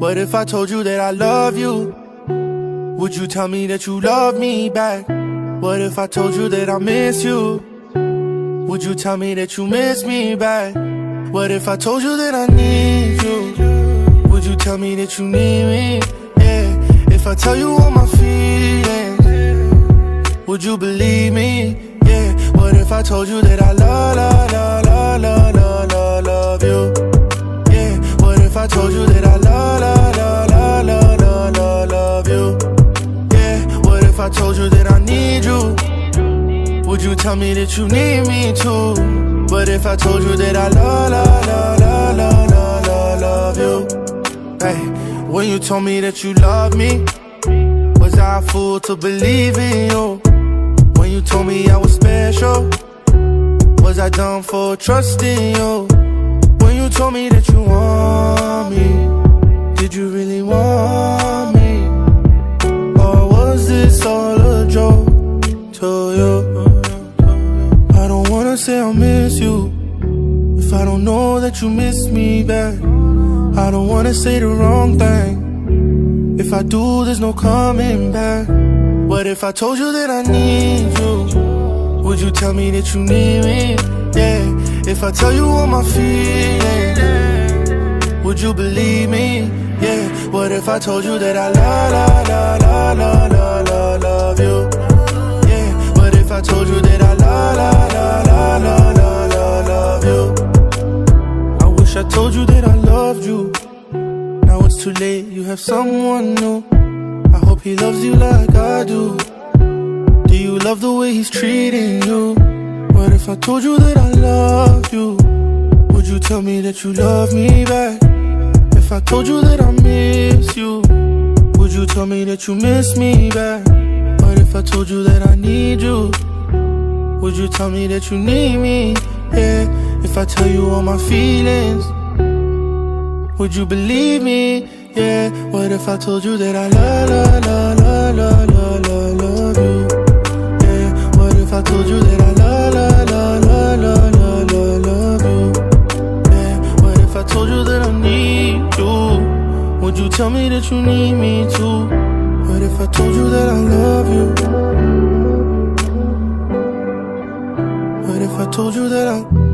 What if I told you that I love you? Would you tell me that you love me back? What if I told you that I miss you? Would you tell me that you miss me back? What if I told you that I need you? Would you tell me that you need me? Yeah. If I tell you all my feelings, would you believe me? Yeah. What if I told you that I love you? Yeah. What if I told you that I love you? Yeah. What if I told you that I need you? Would you tell me that you need me too? What if I told you that I love you? Hey, when you told me that you love me, was I a fool to believe in you? When you told me I was special, was I dumb for trusting you? When you told me that you want me, did you really want me? Or was this all a joke to you? I don't wanna say I'll miss you if I don't know that you miss me back. I don't wanna say the wrong thing. If I do, there's no coming back. What if I told you that I need you? Would you tell me that you need me? Yeah. If I tell you all my feelings, would you believe me? Yeah. What if I told you that I love you? Yeah. What if I told you that I love you? I wish I told you that I loved you. Now it's too late, you have someone new. I hope he loves you like I do. Do you love the way he's treating you? What if I told you that I love you? Would you tell me that you love me back? If I told you that I miss you, would you tell me that you miss me back? What if I told you that I need you? Would you tell me that you need me? Yeah. If I tell you all my feelings, would you believe me? Yeah. What if I told you that I love you? Yeah. What if I told you that I love you? Yeah. What if I told you that I need you? Would you tell me that you need me too? What if I told you that I love you? What if I told you that I